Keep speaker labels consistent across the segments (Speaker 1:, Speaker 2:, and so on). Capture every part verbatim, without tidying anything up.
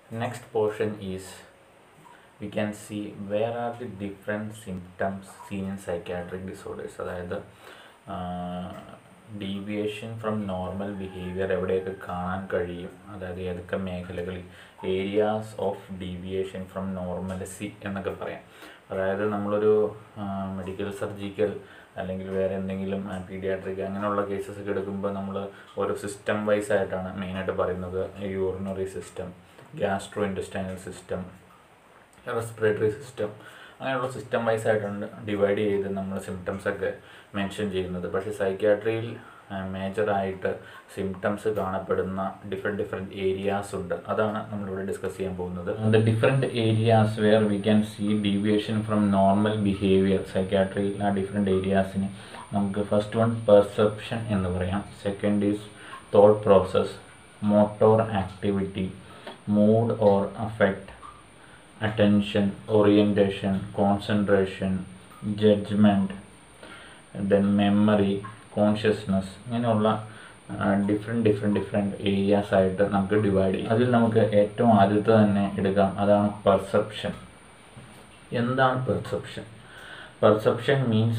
Speaker 1: Next portion is we can see where are the different symptoms seen in psychiatric disorders. അതായത് deviation from normal behaviour എവിടെയൊക്കെ കാണാൻ കഴിയും, അതായത് ഏതൊക്കെ മേഖലകളിൽ areas of deviation from normalcy എന്നൊക്കെ പറയാം. അതായത് നമ്മളൊരു മെഡിക്കൽ സർജിക്കൽ അല്ലെങ്കിൽ വേറെ എന്തെങ്കിലും പീഡിയാട്രിക് അങ്ങനെയുള്ള കേസസ് ഒക്കെ എടുക്കുമ്പോൾ നമ്മൾ ഓരോ സിസ്റ്റം വൈസ് ആയിട്ടാണ് മെയിനായിട്ട് പറയുന്നത്. Urinary system, gastro intestinal system, respiratory system, അങ്ങനെയുള്ള സിസ്റ്റം വൈസ് ആയിട്ടാണ് ഡിവൈഡ് ചെയ്ത് നമ്മൾ സിംറ്റംസൊക്കെ മെൻഷൻ ചെയ്യുന്നത്. പക്ഷേ സൈക്യാട്രിയിൽ മേജറായിട്ട് സിംറ്റംസ് കാണപ്പെടുന്ന ഡിഫറെൻറ്റ് ഡിഫറെൻറ്റ് ഏരിയാസ് ഉണ്ട്. അതാണ് നമ്മളിവിടെ ഡിസ്കസ് ചെയ്യാൻ പോകുന്നത്. The different areas where we can see deviation from normal behaviour. സൈക്യാട്രിയിൽ ആ ഡിഫറെൻറ്റ് ഏരിയാസിന് നമുക്ക് ഫസ്റ്റ് വൺ പെർസെപ്ഷൻ എന്ന് പറയാം. Second is thought process, motor activity, mood or affect, attention, orientation, concentration, judgment, then memory, consciousness, ഇങ്ങനെയുള്ള different different different areas ആയിട്ട് നമുക്ക് divide ചെയ്യും. അതിൽ നമുക്ക് ഏറ്റവും ആദ്യത്തെ തന്നെ എടുക്കാം, അതാണ് പെർസെപ്ഷൻ. എന്താണ് perception? Perception means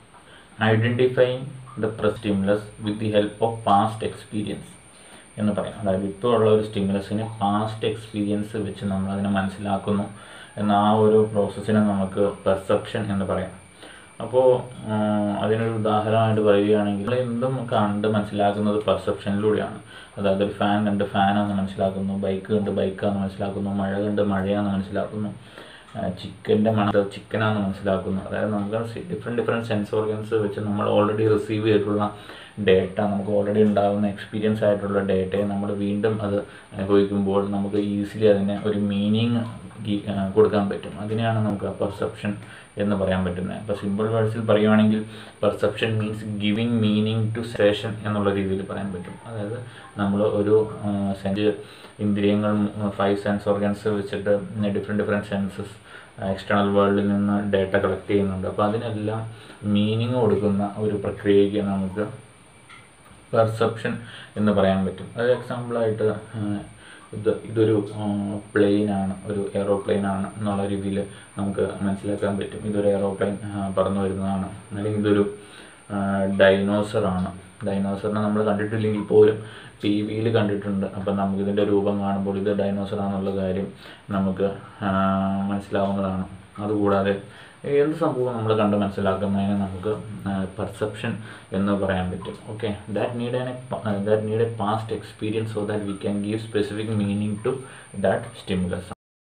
Speaker 1: identifying the stimulus with the help of past experience എന്ന് പറയാം. അതായത് ഇപ്പോൾ ഉള്ള ഒരു സ്റ്റിമുലസിന് പാസ്റ്റ് എക്സ്പീരിയൻസ് വെച്ച് നമ്മൾ അതിനെ മനസ്സിലാക്കുന്നു എന്ന ആ ഒരു പ്രോസസ്സിനെ നമുക്ക് പെർസെപ്ഷൻ എന്ന് പറയാം. അപ്പോൾ അതിനൊരു ഉദാഹരണമായിട്ട് പറയുകയാണെങ്കിൽ നമ്മൾ എന്തും കണ്ട് മനസ്സിലാക്കുന്നത് പെർസെപ്ഷനിലൂടെയാണ്. അതായത് ഒരു ഫാൻ കണ്ട് ഫാനാണെന്ന് മനസ്സിലാക്കുന്നു, ബൈക്ക് കണ്ട് ബൈക്കാണെന്ന് മനസ്സിലാക്കുന്നു, മഴ കണ്ട് മഴയാണെന്ന് മനസ്സിലാക്കുന്നു, ചിക്കൻ്റെ മണം ചിക്കനാണെന്ന് മനസ്സിലാക്കുന്നു. അതായത് നമുക്ക് ഡിഫറെൻറ്റ് ഡിഫറെൻറ്റ് സെൻസ് ഓർഗൻസ് വെച്ച് നമ്മൾ ഓൾറെഡി റിസീവ് ചെയ്തിട്ടുള്ള ഡേറ്റ, നമുക്ക് ഓൾറെഡി ഉണ്ടാകുന്ന എക്സ്പീരിയൻസ് ആയിട്ടുള്ള ഡേറ്റയെ നമ്മൾ വീണ്ടും അത് അനുഭവിക്കുമ്പോൾ നമുക്ക് ഈസിലി അതിന് ഒരു മീനിങ് കൊടുക്കാൻ പറ്റും. അതിനെയാണ് നമുക്ക് പെർസെപ്ഷൻ എന്ന് പറയാൻ പറ്റുന്നത്. അപ്പോൾ സിമ്പിൾ വേർഡ്സിൽ പറയുകയാണെങ്കിൽ perception means giving meaning to sensation എന്നുള്ള രീതിയിൽ പറയാൻ പറ്റും. അതായത് നമ്മൾ ഒരു സെൻസ് ഇന്ദ്രിയങ്ങൾ ഫൈവ് സെൻസ് ഓർഗൻസ് വെച്ചിട്ട് ഡിഫറെൻറ്റ് ഡിഫറെൻറ്റ് സെൻസസ് എക്സ്റ്റേണൽ വേൾഡിൽ നിന്ന് ഡേറ്റ കളക്ട് ചെയ്യുന്നുണ്ട്. അപ്പോൾ അതിനെല്ലാം മീനിങ് കൊടുക്കുന്ന ഒരു പ്രക്രിയയ്ക്ക് നമുക്ക് പെർസെപ്ഷൻ എന്ന് പറയാൻ പറ്റും. അത് എക്സാമ്പിളായിട്ട് ഇത് ഇതൊരു പ്ലെയിനാണ്, ഒരു എയറോപ്ലെയിനാണ് എന്നുള്ള രീതിയിൽ നമുക്ക് മനസ്സിലാക്കാൻ പറ്റും. ഇതൊരു എയറോപ്ലെയിൻ പറന്നു വരുന്നതാണ്. അല്ലെങ്കിൽ ഇതൊരു ഡൈനോസറാണ്. ഡൈനോസറിനെ നമ്മൾ കണ്ടിട്ടില്ലെങ്കിൽ പോലും ടി വിയിൽ കണ്ടിട്ടുണ്ട്. അപ്പം നമുക്കിതിൻ്റെ രൂപം കാണുമ്പോൾ ഇത് ഡൈനോസറാണെന്നുള്ള കാര്യം നമുക്ക് മനസ്സിലാവുന്നതാണ്. അതുകൂടാതെ എന്ത് സംഭവം നമ്മൾ കണ്ട് മനസ്സിലാക്കുന്നതിന് നമുക്ക് പെർസെപ്ഷൻ എന്ന് പറയാൻ പറ്റും. Okay, that need an that need a past experience so that we can give specific meaning to that stimulus.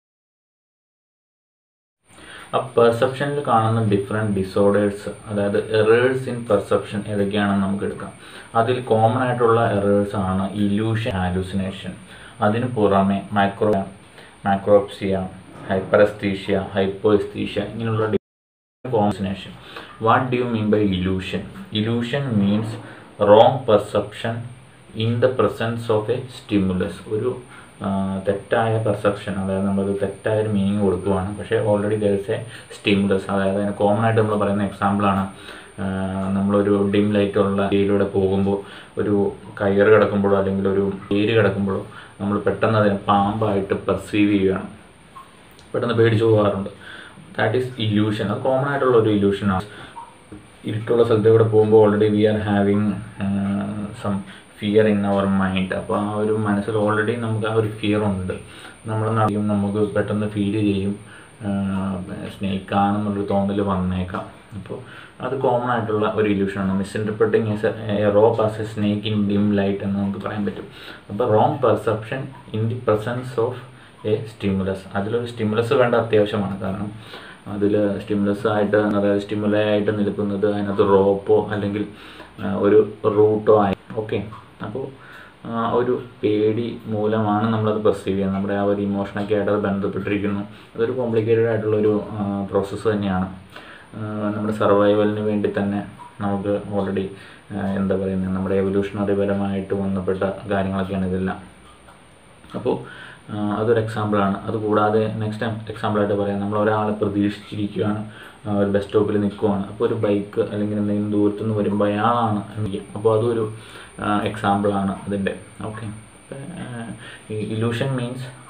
Speaker 1: ആ പെർസെപ്ഷനിൽ കാണുന്ന ഡിഫറെൻറ്റ് ഡിസോർഡേഴ്സ്, അതായത് എറേഴ്സ് ഇൻ പെർസെപ്ഷൻ ഏതൊക്കെയാണെന്ന് നമുക്ക് എടുക്കാം. അതിൽ കോമൺ ആയിട്ടുള്ള എറേഴ്സ് ആണ് ഇല്യൂഷൻ, ഹാലൂസിനേഷൻ. അതിന് പുറമെ മൈക്രോ മൈക്രോപ്സിയ, ഹൈപ്പറസ്തീഷ്യ, ഹൈപ്പോഎസ്തീഷ്യ, ഇങ്ങനെയുള്ള hallucination. What do you mean by illusion? Illusion means wrong perception in the presence of a stimulus. ഒരു തെറ്റായ പെർസെപ്ഷൻ, അതായത് നമ്മളൊരു തെറ്റായൊരു മീനിങ് കൊടുക്കുകയാണ്, പക്ഷേ already there is a stimulus. അതായത് അതിന് കോമൺ ആയിട്ട് നമ്മൾ പറയുന്ന എക്സാമ്പിളാണ്, നമ്മളൊരു ഡിം ലൈറ്റുള്ള ഏരിയയിലൂടെ പോകുമ്പോൾ ഒരു കയറ് കിടക്കുമ്പോഴോ അല്ലെങ്കിൽ ഒരു ഏരി കിടക്കുമ്പോഴോ നമ്മൾ പെട്ടെന്ന് അതിനെ പാമ്പായിട്ട് പെർസീവ് ചെയ്യുകയാണ്, പെട്ടെന്ന് പേടിച്ചു പോകാറുണ്ട്. That is illusion. അത് കോമൺ ആയിട്ടുള്ള ഒരു ഇല്യൂഷനാണ്. ഇരുട്ടുള്ള സ്ഥലത്തേക്കൂടെ പോകുമ്പോൾ already we are having some fear in our mind. അപ്പോൾ ആ ഒരു മനസ്സിൽ ഓൾറെഡി നമുക്ക് ആ ഒരു ഫിയർ ഉണ്ട്. നമ്മൾ നടക്കും, നമുക്ക് പെട്ടെന്ന് ഫീൽ ചെയ്യും സ്നേക്കാണെന്നുള്ളൊരു തോന്നൽ വന്നേക്കാം. അപ്പോൾ അത് കോമൺ ആയിട്ടുള്ള ഒരു ഇല്യൂഷനാണ്. Misinterpreting as a rope as a snake in dim light എന്ന് നമുക്ക് പറയാൻ പറ്റും. അപ്പോൾ wrong perception in the presence of a stimulus. അതിലൊരു സ്റ്റിമുലസ് വേണ്ട അത്യാവശ്യമാണ്. കാരണം അതിൽ സ്റ്റിമുലസ് ആയിട്ട്, അതായത് സ്റ്റിമുലൈ ആയിട്ട് നിൽക്കുന്നത് അതിനകത്ത് റോപ്പോ അല്ലെങ്കിൽ ഒരു റൂട്ടോ ആയി. ഓക്കെ, അപ്പോൾ ഒരു പേടി മൂലമാണ് നമ്മളത് പെർസീവ് ചെയ്യുന്നത്. നമ്മുടെ ആ ഒരു ഇമോഷനൊക്കെ ആയിട്ട് അത് ബന്ധപ്പെട്ടിരിക്കുന്നു. അതൊരു കോംപ്ലിക്കേറ്റഡ് ആയിട്ടുള്ളൊരു പ്രോസസ്സ് തന്നെയാണ്. നമ്മുടെ സർവൈവലിന് വേണ്ടി തന്നെ നമുക്ക് ഓൾറെഡി എന്താ പറയുന്നത്, നമ്മുടെ എവല്യൂഷണറി പരമായിട്ട് ബന്ധപ്പെട്ട കാര്യങ്ങളൊക്കെയാണ് ഇതെല്ലാം. അപ്പോൾ അതൊരു എക്സാമ്പിളാണ്. അതുകൂടാതെ നെക്സ്റ്റ് എക്സാമ്പിളായിട്ട് പറയാം, നമ്മൾ ഒരാളെ പ്രതീക്ഷിച്ചിരിക്കുകയാണ്, ഒരു ബസ് സ്റ്റോപ്പിൽ നിൽക്കുവാണ്. അപ്പോൾ ഒരു ബൈക്ക് അല്ലെങ്കിൽ എന്തെങ്കിലും ദൂരത്തുനിന്ന് വരുമ്പോൾ അയാളാണ് എനിക്ക്. അപ്പോൾ അതൊരു എക്സാമ്പിളാണ് അതിൻ്റെ. Okay, illusion means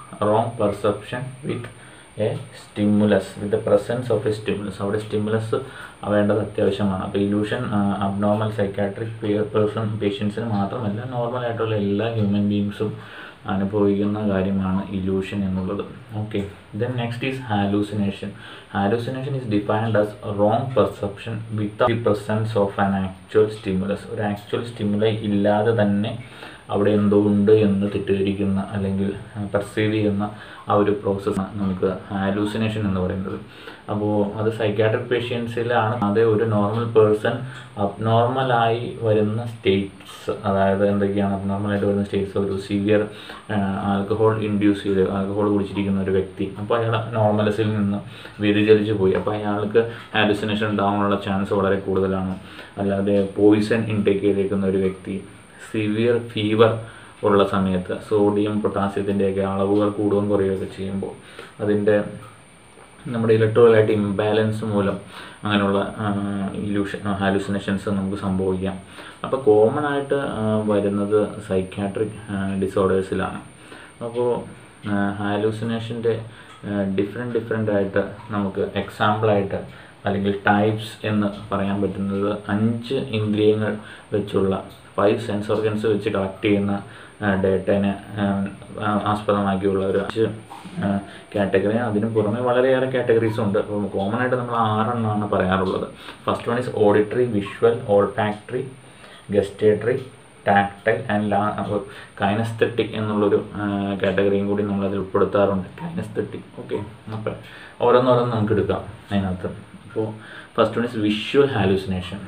Speaker 1: wrong perception with a stimulus, with the presence of a stimulus. അവിടെ സ്റ്റിമുലസ് വേണ്ടത് അത്യാവശ്യമാണ്. അപ്പോൾ ഇലൂഷൻ അബ്നോർമൽ സൈക്കാട്രിക് പേഴ്സൺ പേഷ്യൻസിന് മാത്രമല്ല നോർമലായിട്ടുള്ള എല്ലാ ഹ്യൂമൻ ബീങ്സും അനുഭവിക്കുന്ന കാര്യമാണ് ഇലൂഷൻ എന്നുള്ളത്. Okay, then next is hallucination. Hallucination is defined as wrong perception with the presence of an actual stimulus. ഒരു ആക്ച്വൽ സ്റ്റിമുലൈ ഇല്ലാതെ തന്നെ അവിടെ എന്തോ ഉണ്ട് എന്ന് തെറ്റിദ്ധരിക്കുന്ന അല്ലെങ്കിൽ പെർസീവ് ചെയ്യുന്ന ആ ഒരു പ്രോസസ്സാണ് നമുക്ക് ഹാലൂസിനേഷൻ എന്ന് പറയുന്നത്. അപ്പോൾ അത് സൈക്കാട്രിക് പേഷ്യൻസിലാണ്. അതേ ഒരു നോർമൽ പേഴ്സൺ അബ്നോർമലായി വരുന്ന സ്റ്റേറ്റ്സ്, അതായത് എന്തൊക്കെയാണ് അബ്നോർമലായിട്ട് വരുന്ന സ്റ്റേറ്റ്സ്, ഒരു സിവിയർ ആൽക്കഹോൾ ഇൻഡ്യൂസ് ചെയ്ത് ആൽക്കഹോൾ കുടിച്ചിരിക്കുന്ന ഒരു വ്യക്തി, അപ്പോൾ അയാൾ നോർമലസിൽ നിന്ന് വ്യതിചലിച്ച് പോയി, അപ്പോൾ അയാൾക്ക് ഹാലൂസിനേഷൻ ഉണ്ടാകാനുള്ള ചാൻസ് വളരെ കൂടുതലാണ്. അല്ലാതെ പോയിസൺ ഇൻടേക്ക് ചെയ്തേക്കുന്ന ഒരു വ്യക്തി, സിവിയർ ഫീവർ ഉള്ള സമയത്ത് സോഡിയം പൊട്ടാസ്യത്തിൻ്റെയൊക്കെ അളവുകൾ കൂടുകയും കുറയുകയൊക്കെ ചെയ്യുമ്പോൾ അതിൻ്റെ നമ്മുടെ ഇലക്ട്രോലൈറ്റ് ഇംബാലൻസ് മൂലം അങ്ങനെയുള്ള ഇലൂഷൻ ഹാലൂസിനേഷൻസ് നമുക്ക് സംഭവിക്കാം. അപ്പോൾ കോമൺ ആയിട്ട് വരുന്നത് സൈക്കാട്രിക് ഡിസോർഡേഴ്സിലാണ്. അപ്പോൾ ഹാലൂസിനേഷൻ്റെ ഡിഫറെൻറ്റ് ഡിഫറെൻ്റ് ആയിട്ട് നമുക്ക് എക്സാമ്പിളായിട്ട് അല്ലെങ്കിൽ ടൈപ്സ് എന്ന് പറയാൻ പറ്റുന്നത് അഞ്ച് ഇന്ദ്രിയങ്ങൾ വെച്ചുള്ള ഫൈവ് സെൻസ് ഓർഗൻസ് വെച്ച് കളക്ട് ചെയ്യുന്ന ഡേറ്റനെ ആസ്പദമാക്കിയുള്ള ഒരു അഞ്ച് കാറ്റഗറി. അതിന് പുറമെ വളരെയേറെ കാറ്റഗറീസും ഉണ്ട്. അപ്പോൾ കോമൺ ആയിട്ട് നമ്മൾ ആറെണ്ണമാണ് പറയാറുള്ളത്. First one is auditory, visual, olfactory, gustatory, tactile and ലാ കൈനസ്തെറ്റിക് എന്നുള്ളൊരു കാറ്റഗറിയും കൂടി നമ്മളതിൽ ഉൾപ്പെടുത്താറുണ്ട്. കൈനസ്തെറ്റിക്. ഓക്കെ, അപ്പോൾ ഓരോന്നോരോന്ന് നമുക്ക് എടുക്കാം അതിനകത്ത്. അപ്പോൾ first one is visual hallucination.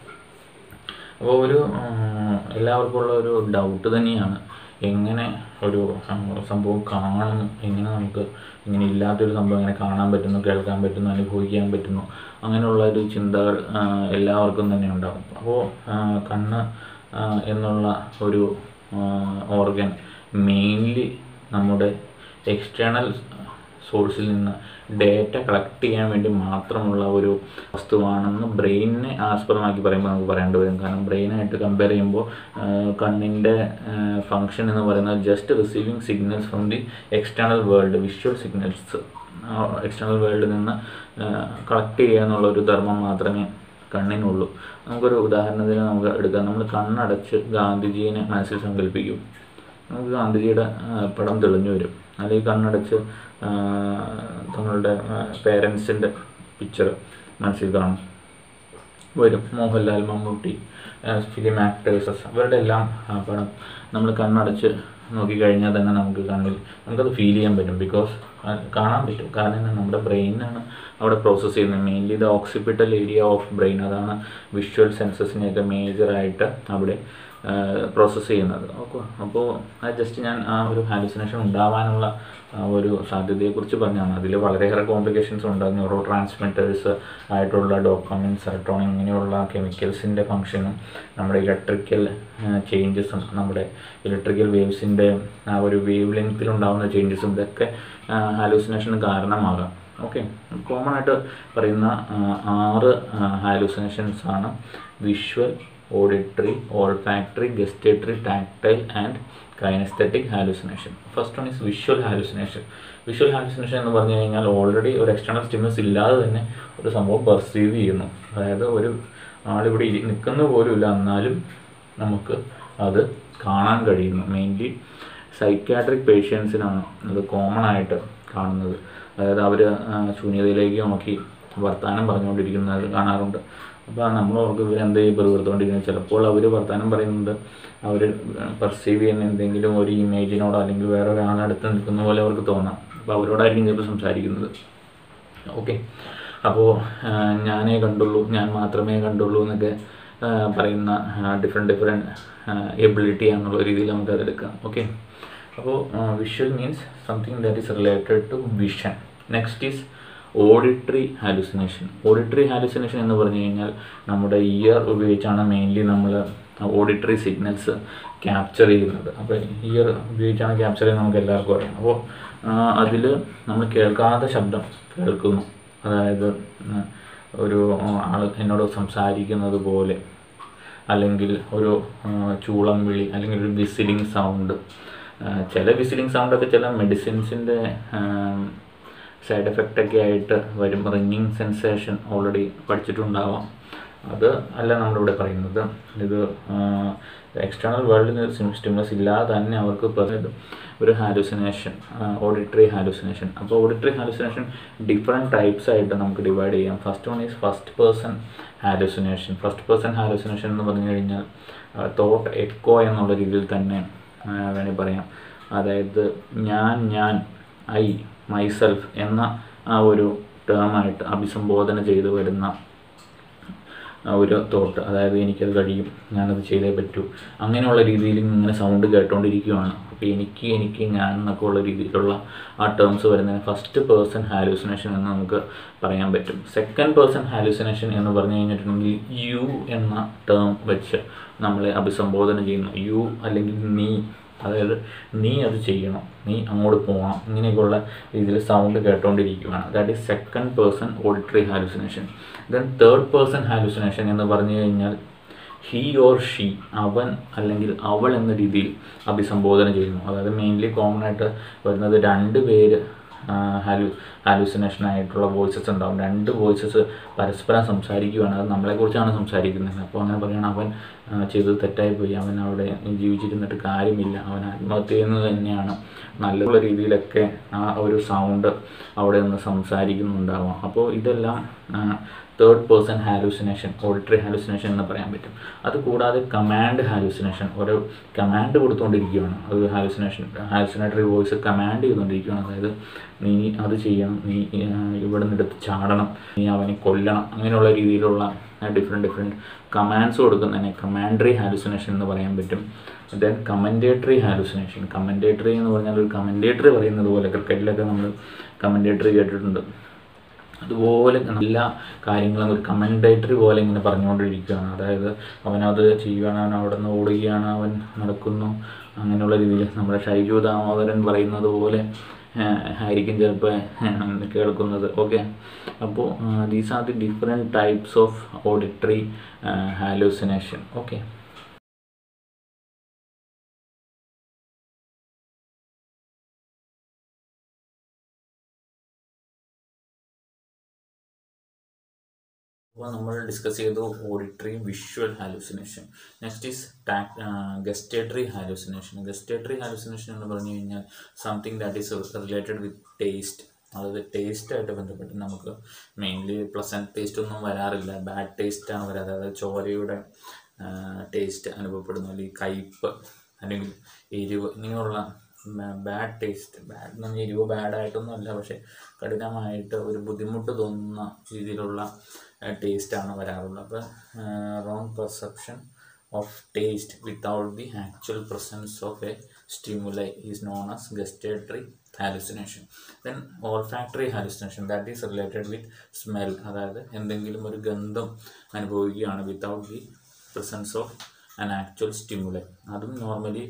Speaker 1: അപ്പോൾ ഒരു എല്ലാവർക്കും ഉള്ള ഒരു ഡൗട്ട് തന്നെയാണ്, എങ്ങനെ ഒരു സംഭവം കാണുന്നു, എങ്ങനെ നമുക്ക് ഇങ്ങനെ ഇല്ലാത്തൊരു സംഭവം എങ്ങനെ കാണാൻ പറ്റുന്നു, കേൾക്കാൻ പറ്റുന്നു, അനുഭവിക്കാൻ പറ്റുന്നു, അങ്ങനെയുള്ള ഒരു ചിന്തകൾ എല്ലാവർക്കും തന്നെ ഉണ്ടാകും. അപ്പോൾ കണ്ണ് എന്നുള്ള ഒരു ഓർഗൻ മെയിൻലി നമ്മുടെ എക്സ്റ്റേണൽ സോഴ്സിൽ നിന്ന് ഡേറ്റ കളക്ട് ചെയ്യാൻ വേണ്ടി മാത്രമുള്ള ഒരു വസ്തുവാണെന്ന് ബ്രെയിനിനെ ആസ്പദമാക്കി പറയുമ്പോൾ നമുക്ക് പറയേണ്ടി വരും. കാരണം ബ്രെയിനായിട്ട് കമ്പയർ ചെയ്യുമ്പോൾ കണ്ണിൻ്റെ ഫങ്ഷൻ എന്ന് പറയുന്നത് just receiving signals from the external world, visual signals external വേൾഡിൽ നിന്ന് കളക്ട് ചെയ്യുക എന്നുള്ള ഒരു ധർമ്മം മാത്രമേ കണ്ണിനുള്ളൂ. നമുക്കൊരു ഉദാഹരണത്തിന് നമുക്ക് എടുക്കാം. നമ്മൾ കണ്ണടച്ച് ഗാന്ധിജീനെ മനസ്സിൽ സങ്കല്പിക്കും, നമുക്ക് ഗാന്ധിജിയുടെ പടം തെളിഞ്ഞു വരും. അല്ലെങ്കിൽ കണ്ണടച്ച് തങ്ങളുടെ പേരൻസിൻ്റെ പിക്ചർ മനസ്സിൽ കാണും വരും. മോഹൻലാൽ, മമ്മൂട്ടി, ഫിലിം ആക്ടേഴ്സ്, അവരുടെ എല്ലാം പടം നമ്മൾ കണ്ണടച്ച് നോക്കിക്കഴിഞ്ഞാൽ തന്നെ നമുക്ക് കണ്ണിൽ നമുക്കത് ഫീൽ ചെയ്യാൻ പറ്റും. ബിക്കോസ് കാണാൻ പറ്റും. കാരണം നമ്മുടെ ബ്രെയിനാണ് അവിടെ പ്രോസസ്സ് ചെയ്യുന്നത്. Mainly the occipital area of brain, അതാണ് വിഷ്വൽ സെൻസസിനെയൊക്കെ മേജറായിട്ട് അവിടെ പ്രോസസ്സ് ചെയ്യുന്നത്. ഓക്കെ, അപ്പോൾ അത് ജസ്റ്റ് ഞാൻ ആ ഒരു ഹാലൂസിനേഷൻ ഉണ്ടാവാനുള്ള ഒരു സാധ്യതയെക്കുറിച്ച് പറഞ്ഞാണ്. അതിൽ വളരെയേറെ കോംപ്ലിക്കേഷൻസ് ഉണ്ട്. ന്യൂറോ ട്രാൻസ്മിറ്റേഴ്സ് ആയിട്ടുള്ള ഡോപ്പാമിൻ, സെറട്ടോണിൻ ഇങ്ങനെയുള്ള കെമിക്കൽസിൻ്റെ ഫങ്ഷനും നമ്മുടെ ഇലക്ട്രിക്കൽ ചേഞ്ചസും നമ്മുടെ ഇലക്ട്രിക്കൽ വേവ്സിൻ്റെ ആ ഒരു വേവ് ലെങ്ത്തിലുണ്ടാകുന്ന ചേഞ്ചസും ഇതൊക്കെ ഹാലൂസിനേഷന് കാരണമാകാം. ഓക്കെ, കോമൺ ആയിട്ട് പറയുന്ന ആറ് ഹാലൂസിനേഷൻസ് ആണ് visual, auditory, olfactory, gustatory, tactile and kinesthetic hallucination. First one is visual hallucination. Visual hallucination എന്ന് പറഞ്ഞു കഴിഞ്ഞാൽ ഓൾറെഡി ഒരു എക്സ്റ്റേണൽ സ്റ്റിമുലസ് ഇല്ലാതെ തന്നെ ഒരു സംഭവം പെർസീവ് ചെയ്യുന്നു. അതായത് ഒരു ആളിവിടെ നിൽക്കുന്ന പോലുമില്ല, എന്നാലും നമുക്ക് അത് കാണാൻ കഴിയുന്നു. മെയിൻലി സൈക്കാട്രിക് പേഷ്യൻസിനാണ് അത് കോമൺ ആയിട്ട് കാണുന്നത്. അതായത് അവർ ശൂന്യതയിലേക്ക് നോക്കി വർത്തമാനം പറഞ്ഞുകൊണ്ടിരിക്കുന്നത് കാണാറുണ്ട്. അപ്പോൾ നമ്മൾ അവർക്ക് ഇവരെന്ത് പ്രവർത്തിക്കൊണ്ടിരിക്കുന്നത്, ചിലപ്പോൾ അവർ വർത്തമാനം പറയുന്നത് അവർ പെർസീവ് ചെയ്യുന്ന എന്തെങ്കിലും ഒരു ഇമേജിനോടോ അല്ലെങ്കിൽ വേറെ ഒരാളടുത്ത് നിൽക്കുന്ന പോലെ അവർക്ക് തോന്നാം. അപ്പോൾ അവരോടായിരിക്കും ചിലപ്പോൾ സംസാരിക്കുന്നത്. ഓക്കെ, അപ്പോൾ ഞാനേ കണ്ടുള്ളൂ, ഞാൻ മാത്രമേ കണ്ടുള്ളൂ എന്നൊക്കെ പറയുന്ന ഡിഫറെൻറ്റ് ഡിഫറെൻറ്റ് എബിലിറ്റി എന്നുള്ള രീതിയിൽ നമുക്കത് എടുക്കാം. ഓക്കെ, അപ്പോൾ visual means something that is related to vision. Next is auditory hallucination. Auditory hallucination എന്ന് പറഞ്ഞു കഴിഞ്ഞാൽ നമ്മുടെ ഇയർ ഉപയോഗിച്ചാണ് മെയിൻലി നമ്മൾ ഓഡിറ്ററി സിഗ്നൽസ് ക്യാപ്ചർ ചെയ്യുന്നത്. അപ്പോൾ ഇയർ ഉപയോഗിച്ചാണ് ക്യാപ്ചർ ചെയ്യുന്നത് നമുക്ക് എല്ലാവർക്കും അറിയാം. അപ്പോൾ അതിൽ നമ്മൾ കേൾക്കാത്ത ശബ്ദം കേൾക്കുന്നു. അതായത് ഒരു ആൾ എന്നോട് സംസാരിക്കുന്നത് പോലെ, അല്ലെങ്കിൽ ഒരു ചൂളം വിളി, അല്ലെങ്കിൽ ഒരു വിസിലിംഗ് സൗണ്ട്, ചില വിസിലിംഗ് സൗണ്ടൊക്കെ ചില മെഡിസിൻസിൻ്റെ സൈഡ് എഫക്റ്റൊക്കെ ആയിട്ട് വരും. റിങ്ങിങ് സെൻസേഷൻ ഓൾറെഡി പഠിച്ചിട്ടുണ്ടാവാം. അത് അല്ല നമ്മളിവിടെ പറയുന്നത്. ഇത് എക്സ്റ്റേണൽ വേൾഡിൽ നിന്ന് സ്റ്റിമുലസ് ഇല്ലാതെ തന്നെ അവർക്ക് പറഞ്ഞത് ഒരു ഹാലുസിനേഷൻ, ഓഡിറ്ററി ഹാലുസിനേഷൻ. അപ്പോൾ ഓഡിറ്ററി ഹാലുസിനേഷൻ ഡിഫറെൻറ്റ് ടൈപ്സ് ആയിട്ട് നമുക്ക് ഡിവൈഡ് ചെയ്യാം. First one is first person hallucination. First person hallucination എന്ന് പറഞ്ഞു കഴിഞ്ഞാൽ തോട്ട് എക്കോ എന്നുള്ള രീതിയിൽ തന്നെ വേണമെങ്കിൽ പറയാം. അതായത് ഞാൻ ഞാൻ ഐ മൈസെൽഫ് എന്ന ആ ഒരു ടേമായിട്ട് അഭിസംബോധന ചെയ്തു വരുന്ന ഒരു തോട്ട്. അതായത് എനിക്കത് കഴിയും, ഞാനത് ചെയ്തേ പറ്റൂ, അങ്ങനെയുള്ള രീതിയിൽ ഇങ്ങനെ സൗണ്ട് കേട്ടുകൊണ്ടിരിക്കുകയാണ്. അപ്പോൾ എനിക്ക് എനിക്ക് ഞാൻ എന്നൊക്കെ ഉള്ള രീതിയിലുള്ള ആ ടേംസ് വരുന്നതിന് ഫസ്റ്റ് പേഴ്സൺ ഹാലൂസിനേഷൻ എന്ന് നമുക്ക് പറയാൻ പറ്റും. സെക്കൻഡ് പേഴ്സൺ ഹാലൂസിനേഷൻ എന്ന് പറഞ്ഞു കഴിഞ്ഞിട്ടുണ്ടെങ്കിൽ യു എന്ന ടേം വെച്ച് നമ്മളെ അഭിസംബോധന ചെയ്യുന്നു. യു അല്ലെങ്കിൽ നീ, അതായത് നീ അത് ചെയ്യണം, നീ അങ്ങോട്ട് പോകണം, ഇങ്ങനെയൊക്കെയുള്ള രീതിയിൽ സൗണ്ട് കേട്ടുകൊണ്ടിരിക്കുകയാണ്. That is second person auditory hallucination. Then third person hallucination എന്ന് പറഞ്ഞു കഴിഞ്ഞാൽ ഹി ഓർ ഷീ, അവൻ അല്ലെങ്കിൽ അവൾ എന്ന രീതിയിൽ അഭിസംബോധന ചെയ്യുന്നു. അതായത് മെയിൻലി കോമൺ ആയിട്ട് വരുന്നത് രണ്ട് പേര് ഹാലു ഹാലൂസിനേഷനായിട്ടുള്ള വോയിസസ് ഉണ്ടാകും. രണ്ട് വോയിസസ് പരസ്പരം സംസാരിക്കുകയാണ്. അത് നമ്മളെക്കുറിച്ചാണ് സംസാരിക്കുന്നത്. അപ്പോൾ അങ്ങനെ പറയുകയാണ്, അവൻ ചെയ്തത് തെറ്റായി പോയി, അവൻ അവിടെ ജീവിച്ചിരുന്നിട്ട് കാര്യമില്ല, അവൻ ആത്മഹത്യ ചെയ്യുന്നത് തന്നെയാണ്, നല്ല രീതിയിലൊക്കെ ആ ഒരു സൗണ്ട് അവിടെ നിന്ന് സംസാരിക്കുന്നുണ്ടാവാം. അപ്പോൾ ഇതെല്ലാം third person hallucination, auditory hallucination എന്ന് പറയാൻ പറ്റും. അതുകൂടാതെ കമാൻഡ് ഹാലൂസിനേഷൻ, ഒരു കമാൻഡ് കൊടുത്തുകൊണ്ടിരിക്കുകയാണ്. അത് ഹാലൂസിനേഷൻ ഹാലൂസിനേറ്ററി വോയിസ് കമാൻഡ് ചെയ്തുകൊണ്ടിരിക്കുകയാണ്. അതായത് നീ അത് ചെയ്യണം, നീ ഇവിടെ നിന്നെടുത്ത് ചാടണം, നീ അവനെ കൊല്ലണം, അങ്ങനെയുള്ള രീതിയിലുള്ള ഡിഫറെൻറ്റ് ഡിഫറെൻറ്റ് കമാൻഡ്സ് കൊടുക്കുന്നതിനെ കമാൻഡറി ഹാലൂസിനേഷൻ എന്ന് പറയാൻ പറ്റും. Then കമൻറ്റേറ്ററി hallucination. കമൻറ്റേറ്ററി എന്ന് പറഞ്ഞാൽ ഒരു കമൻറ്റേറ്ററി പറയുന്നത് പോലെ, ക്രിക്കറ്റിലൊക്കെ നമ്മൾ കമൻറ്റേറ്ററി കേട്ടിട്ടുണ്ട്. അതുപോലെ എല്ലാ കാര്യങ്ങളും ഒരു കമൻറ്റേറ്ററി പോലെ ഇങ്ങനെ പറഞ്ഞുകൊണ്ടിരിക്കുകയാണ്. അതായത് അവനത് ചെയ്യുകയാണ്, അവൻ അവിടെ നിന്ന് ഓടുകയാണ്, അവൻ നടക്കുന്നു, അങ്ങനെയുള്ള രീതിയിൽ നമ്മുടെ ഷൈജു ദാമോദരൻ പറയുന്നത് പോലെ ആയിരിക്കും ചിലപ്പോൾ കേൾക്കുന്നത്. ഓക്കെ, അപ്പോൾ these are the different types of auditory hallucination. Okay. അപ്പോൾ നമ്മൾ ഡിസ്കസ് ചെയ്തു auditory visual hallucination. Next is ടാക് ഗസ്റ്റേറ്ററി ഹാലൂസിനേഷൻ. ഗസ്റ്റേറ്ററി ഹാലൂസിനേഷൻ എന്ന് പറഞ്ഞു കഴിഞ്ഞാൽ something that is related with taste. അതായത് ടേസ്റ്റായിട്ട് ബന്ധപ്പെട്ട് നമുക്ക് മെയിൻലി പ്ലസൻറ്റ് ടേസ്റ്റ് ഒന്നും വരാറില്ല, ബാഡ് ടേസ്റ്റാണ് വരാറ്. അതായത് ചോരയുടെ ടേസ്റ്റ് അനുഭവപ്പെടുന്നു, അല്ലെങ്കിൽ കയ്പ്പ് അല്ലെങ്കിൽ എരിവ്, ഇങ്ങനെയുള്ള ബാഡ് ടേസ്റ്റ്. ബാഡ് എന്ന് പറഞ്ഞാൽ എരിവ് ബാഡായിട്ടൊന്നും അല്ല, പക്ഷേ കഠിനമായിട്ട് ഒരു ബുദ്ധിമുട്ട് തോന്നുന്ന രീതിയിലുള്ള ടേസ്റ്റാണ് വരാറുള്ളത്. അപ്പോൾ wrong perception of taste without the actual presence of a stimuli is known as gustatory hallucination. Then olfactory hallucination, that is related with smell. അതായത് എന്തെങ്കിലും ഒരു ഗന്ധം അനുഭവിക്കുകയാണ് without the presence of an actual stimuli. അതും normally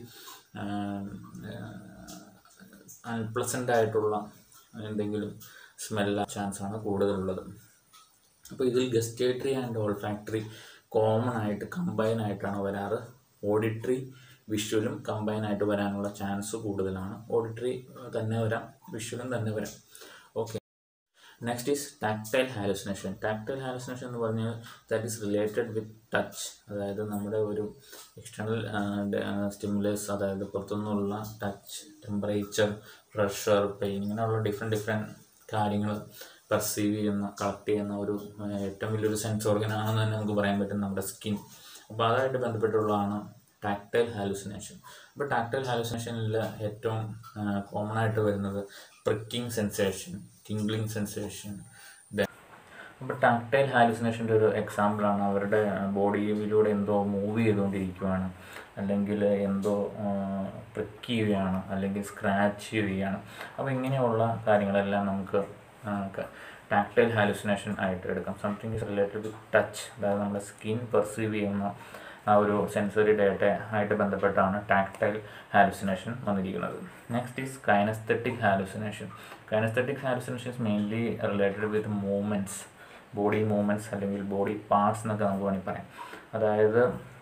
Speaker 1: unpleasant ആയിട്ടുള്ള എന്തെങ്കിലും സ്മെല്ല ചാൻസാണ് കൂടുതലുള്ളത്. അപ്പോൾ ഇതിൽ ഗസ്റ്റേറ്ററി ആൻഡ് ഓൾഫാക്ടറി കോമൺ ആയിട്ട് കമ്പൈൻ ആയിട്ടാണ് വരാറ്. ഓഡിറ്ററി വിഷ്വലും കമ്പൈൻ ആയിട്ട് വരാനുള്ള ചാൻസ് കൂടുതലാണ്. ഓഡിറ്ററി തന്നെ വരാം, വിഷ്വലും തന്നെ വരാം. Okay. Next is tactile hallucination. Tactile hallucination എന്ന് പറഞ്ഞാൽ that is related with touch. അതായത് നമ്മുടെ ഒരു എക്സ്റ്റേണൽ സ്റ്റിമുലസ്, അതായത് പുറത്തുനിന്നുള്ള ടച്ച്, ടെമ്പറേച്ചർ, പ്രഷർ, പെയിൻ, ഇങ്ങനെയുള്ള ഡിഫറെൻറ്റ് ഡിഫറെൻറ്റ് കാര്യങ്ങൾ പെർസീവ് ചെയ്യുന്ന, കളക്ട് ചെയ്യുന്ന ഒരു ഏറ്റവും വലിയൊരു സെൻസ് ഓർഗനാണെന്ന് തന്നെ നമുക്ക് പറയാൻ പറ്റും, നമ്മുടെ സ്കിൻ. അപ്പോൾ അതായിട്ട് ബന്ധപ്പെട്ടുള്ളതാണ് ടാക്ടൈൽ ഹാലുസിനേഷൻ. അപ്പോൾ ടാക്ടൈൽ ഹാലുസിനേഷനിൽ ഏറ്റവും കോമൺ ആയിട്ട് വരുന്നത് പ്രിക്കിംഗ് സെൻസേഷൻ, ടിംഗ്ലിംഗ് സെൻസേഷൻ. അപ്പോൾ ടാക്ടൈൽ ഹാലുസിനേഷൻ്റെ ഒരു എക്സാമ്പിളാണ് അവരുടെ ബോഡിയിലൂടെ എന്തോ മൂവ് ചെയ്തുകൊണ്ടിരിക്കുകയാണ്, അല്ലെങ്കിൽ എന്തോ പ്രിക്ക് ചെയ്യുകയാണ്, അല്ലെങ്കിൽ സ്ക്രാച്ച് ചെയ്യുകയാണ്. അപ്പോൾ ഇങ്ങനെയുള്ള കാര്യങ്ങളെല്ലാം നമുക്ക് ടാക്ടൈൽ ഹാലുസിനേഷൻ ആയിട്ട് എടുക്കാം. Something is related with touch, അതായത് നമ്മുടെ സ്കിൻ പെർസീവ് ചെയ്യുന്ന ആ ഒരു സെൻസറി ഡേറ്റ ആയിട്ട് ബന്ധപ്പെട്ടാണ് ടാക്ടൈൽ ഹാലുസിനേഷൻ വന്നിരിക്കുന്നത്. Next is kinesthetic hallucination. Kinesthetic hallucination is mainly related with movements, body movements അല്ലെങ്കിൽ ബോഡി പാർട്സ് എന്നൊക്കെ നമുക്ക് വേണമെങ്കിൽ പറയാം. അതായത്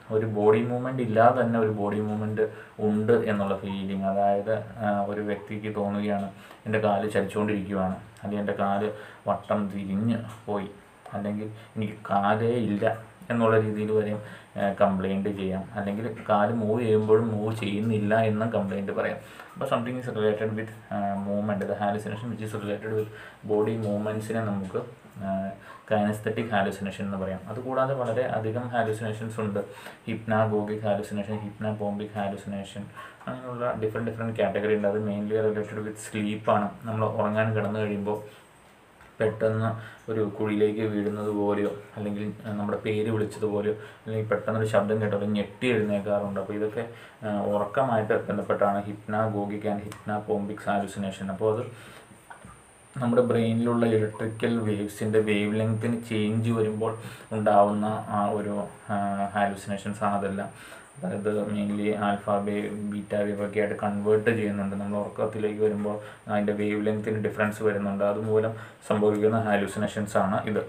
Speaker 1: ഒരു ബോഡി മൂവ്മെൻറ്റ് ഇല്ലാതെ തന്നെ ഒരു ബോഡി മൂവ്മെൻറ്റ് ഉണ്ട് എന്നുള്ള ഫീലിംഗ്. അതായത് ഒരു വ്യക്തിക്ക് തോന്നുകയാണ് എൻ്റെ കാല് ചലിച്ചുകൊണ്ടിരിക്കുകയാണ്, അല്ലെങ്കിൽ എൻ്റെ കാല് വട്ടം തിരിഞ്ഞ് പോയി, അല്ലെങ്കിൽ എനിക്ക് കാലേ ഇല്ല എന്നുള്ള രീതിയിൽ വരെയും കംപ്ലയിൻറ്റ് ചെയ്യാം. അല്ലെങ്കിൽ കാല് മൂവ് ചെയ്യുമ്പോഴും മൂവ് ചെയ്യുന്നില്ല എന്നും കംപ്ലയിൻറ്റ് പറയാം. അപ്പോൾ something is related with movement, the hallucination which is related with body മൂവ്മെൻറ്റ്സിനെ നമുക്ക് കൈനസ്തെറ്റിക് ഹാലുസിനേഷൻ എന്ന് പറയാം. അതുകൂടാതെ വളരെ അധികം ഹാലുസിനേഷൻസ് ഉണ്ട്. ഹിപ്നാഗോഗിക് ഹാലുസിനേഷൻ, ഹിപ്നാപോംബിക് ഹാലുസിനേഷൻ, അങ്ങനെയുള്ള ഡിഫറെൻറ്റ് ഡിഫറെൻറ്റ് കാറ്റഗറി ഉണ്ട്. അത് മെയിൻലി റിലേറ്റഡ് വിത്ത് സ്ലീപ്പാണ്. നമ്മൾ ഉറങ്ങാൻ കിടന്നു കഴിയുമ്പോൾ പെട്ടെന്ന് ഒരു കുഴിയിലേക്ക് വീഴുന്നത് പോലെയോ, അല്ലെങ്കിൽ നമ്മുടെ പേര് വിളിച്ചതുപോലെയോ, അല്ലെങ്കിൽ പെട്ടെന്നൊരു ശബ്ദം കേട്ടോ ഞെട്ടി എഴുന്നേക്കാറുണ്ട്. അപ്പോൾ ഇതൊക്കെ ഉറക്കമായിട്ട് ബന്ധപ്പെട്ടാണ് ഹിപ്നാഗോഗിക് ആൻഡ് ഹിപ്നാപോംബിക് ഹാലുസിനേഷൻ. അപ്പോൾ അത് നമ്മുടെ ബ്രെയിനിലുള്ള ഇലക്ട്രിക്കൽ വേവ്സിൻ്റെ വേവ് ലെങ്ത്തിന് ചേഞ്ച് വരുമ്പോൾ ഉണ്ടാവുന്ന ആ ഒരു ഹാലുസിനേഷൻസ് ആണ് അതെല്ലാം. അതായത് mainly alpha wave, beta wave ഒക്കെ ആയിട്ട് കൺവേർട്ട് ചെയ്യുന്നുണ്ട്. നമ്മൾ ഉറക്കത്തിലേക്ക് വരുമ്പോൾ അതിൻ്റെ വേവ് ലെങ്ത്തിന് ഡിഫറൻസ് വരുന്നുണ്ട്. അതുമൂലം സംഭവിക്കുന്ന ഹാലുസിനേഷൻസ് ആണ് ഇത്.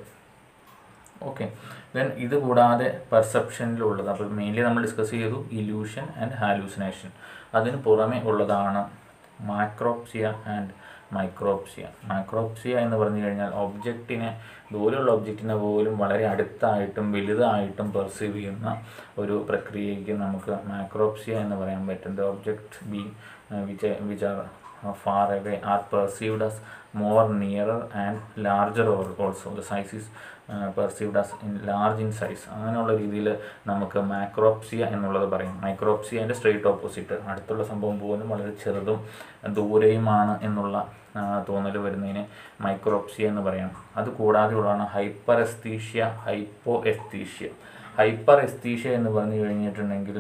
Speaker 1: ഓക്കെ, ദെൻ ഇത് കൂടാതെ പെർസെപ്ഷനിലുള്ളത്, അപ്പോൾ മെയിൻലി നമ്മൾ ഡിസ്കസ് ചെയ്തു ഇല്യൂഷൻ ആൻഡ് ഹാലൂസിനേഷൻ. അതിന് പുറമെ ഉള്ളതാണ് മാക്രോപ്സിയ ആൻഡ് മൈക്രോപ്സിയ. മൈക്രോപ്സിയ എന്ന് പറഞ്ഞു കഴിഞ്ഞാൽ ഒബ്ജക്റ്റിനെ, ദൂരെയുള്ള ഒബ്ജക്റ്റിനെ പോലും വളരെ അടുത്തായിട്ടും വലുതായിട്ടും പെർസീവ് ചെയ്യുന്ന ഒരു പ്രക്രിയയ്ക്ക് നമുക്ക് മാക്രോപ്സിയ എന്ന് പറയാൻ പറ്റും. The object be which which are far away are perceived as more nearer and larger also. The size is uh, perceived as in large in size. അങ്ങനെയുള്ള രീതിയിൽ നമുക്ക് മാക്രോപ്സിയ എന്നുള്ളത് പറയും. മൈക്രോപ്സിയൻ്റെ സ്ട്രെയിറ്റ് ഓപ്പോസിറ്റ്, അടുത്തുള്ള സംഭവം പോലും വളരെ ചെറുതും ദൂരെയുമാണ് എന്നുള്ള തോന്നൽ വരുന്നതിന് മൈക്രോപ്സിയ എന്ന് പറയാം. അതുകൂടാതെ ഉള്ളതാണ് hyperesthesia, hypoesthesia. Hyperesthesia എന്ന് പറഞ്ഞു കഴിഞ്ഞിട്ടുണ്ടെങ്കിൽ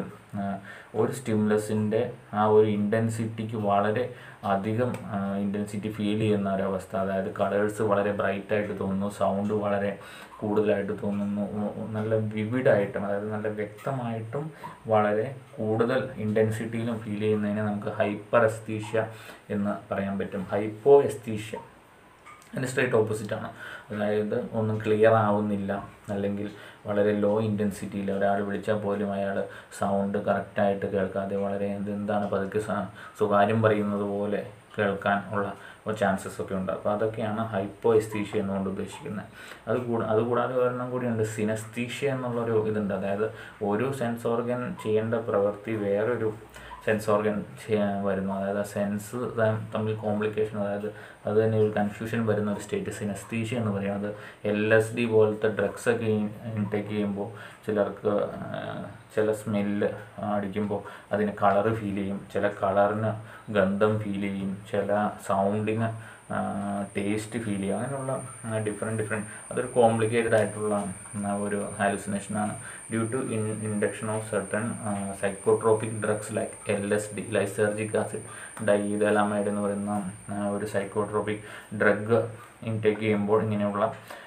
Speaker 1: ഒരു സ്റ്റിമുലസിൻ്റെ ആ ഒരു ഇൻറ്റൻസിറ്റിക്ക് വളരെ അധികം ഇൻറ്റൻസിറ്റി ഫീൽ ചെയ്യുന്ന ഒരവസ്ഥ. അതായത് കളേഴ്സ് വളരെ ബ്രൈറ്റായിട്ട് തോന്നുന്നു, സൗണ്ട് വളരെ കൂടുതലായിട്ട് തോന്നുന്നു, നല്ല വിവിഡായിട്ടും അതായത് നല്ല വ്യക്തമായിട്ടും വളരെ കൂടുതൽ ഇൻറ്റൻസിറ്റിയിലും ഫീൽ ചെയ്യുന്നതിനെ നമുക്ക് ഹൈപ്പർ എസ്തീഷ്യ എന്ന് പറയാൻ പറ്റും. ഹൈപ്പോ എസ്തീഷ്യ അതിൻ്റെ സ്ട്രേറ്റ് ഓപ്പോസിറ്റാണ്. അതായത് ഒന്നും ക്ലിയർ ആവുന്നില്ല, അല്ലെങ്കിൽ വളരെ ലോ ഇൻറ്റൻസിറ്റിയിൽ ഒരാൾ വിളിച്ചാൽ പോലും അയാൾ സൗണ്ട് കറക്റ്റായിട്ട് കേൾക്കാതെ വളരെ എന്താണ് പതുക്കെ സ്വകാര്യം പറയുന്നത് പോലെ കേൾക്കാൻ ഉള്ള ചാൻസസ് ഒക്കെ ഉണ്ട്. അപ്പോൾ അതൊക്കെയാണ് ഹൈപ്പോ എസ്തീഷ്യ എന്നുകൊണ്ട് ഉദ്ദേശിക്കുന്നത്. അത് കൂടാ അതുകൂടാതെ ഒരെണ്ണം കൂടിയുണ്ട് സിനസ്തീഷ്യ എന്നുള്ളൊരു ഇതുണ്ട്. അതായത് ഒരു സെൻസ് ഓർഗൻ ചെയ്യേണ്ട പ്രവൃത്തി വേറൊരു സെൻസ് ഓർഗൻ ചെയ്യാൻ വരുന്നു. അതായത് സെൻസ് തമ്മിൽ കോംപ്ലിക്കേഷൻ, അതായത് അത് തന്നെ ഒരു കൺഫ്യൂഷൻ വരുന്ന ഒരു സ്റ്റേറ്റ് സിനസ്തീഷ്യ എന്ന് പറയുന്നത്. എൽ എസ് ഡി പോലത്തെ ഡ്രഗ്സൊക്കെ ഇൻടേക്ക് ചെയ്യുമ്പോൾ ചിലർക്ക് ചില സ്മെല്ല് അടിക്കുമ്പോൾ അതിന് കളറ് ഫീൽ ചെയ്യും, ചില കളറിന് ഗന്ധം ഫീൽ ചെയ്യും, ചില സൗണ്ടിന് ടേസ്റ്റ് ഫീൽ ചെയ്യും. അങ്ങനെയുള്ള ഡിഫറെൻറ്റ് ഡിഫറെൻറ്റ് അതൊരു കോംപ്ലിക്കേറ്റഡ് ആയിട്ടുള്ള ഒരു ഹാലുസിനേഷനാണ്. Due to in induction of certain psychotropic drugs like L S D, lysergic acid diethylamide എന്ന് പറയുന്ന ഒരു സൈക്കോട്രോപിക് ഡ്രഗ് ഇൻടേക്ക് ചെയ്യുമ്പോൾ ഇങ്ങനെയുള്ള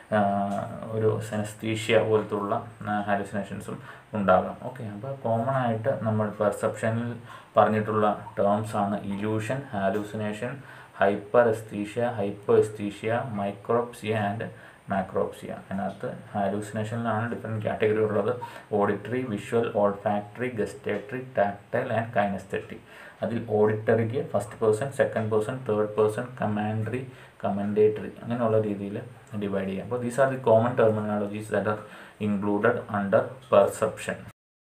Speaker 1: ഒരു സെനസ്തീഷ്യ പോലത്തുള്ള ഹാലുസിനേഷൻസും ഉണ്ടാകാം. ഓക്കെ, അപ്പോൾ കോമൺ ആയിട്ട് നമ്മൾ പെർസെപ്ഷനിൽ പറഞ്ഞിട്ടുള്ള ടേംസ് ആണ് illusion, hallucination, hyperesthesia, hypoesthesia, micropsia and macropsia. അതിനകത്ത് ഹാലൂസിനേഷനിലാണ് ഡിഫറെൻറ്റ് കാറ്റഗറി ഉള്ളത്. Auditory, visual, olfactory, gustatory, tactile and kinesthetic. അതിൽ ഓഡിറ്ററിക്ക് first person, second person, third person, കമാൻഡറി, കമൻഡേറ്ററി അങ്ങനെയുള്ള രീതിയിൽ ഡിവൈഡ് ചെയ്യാം. അപ്പോൾ these are the common terminologies that are included under perception.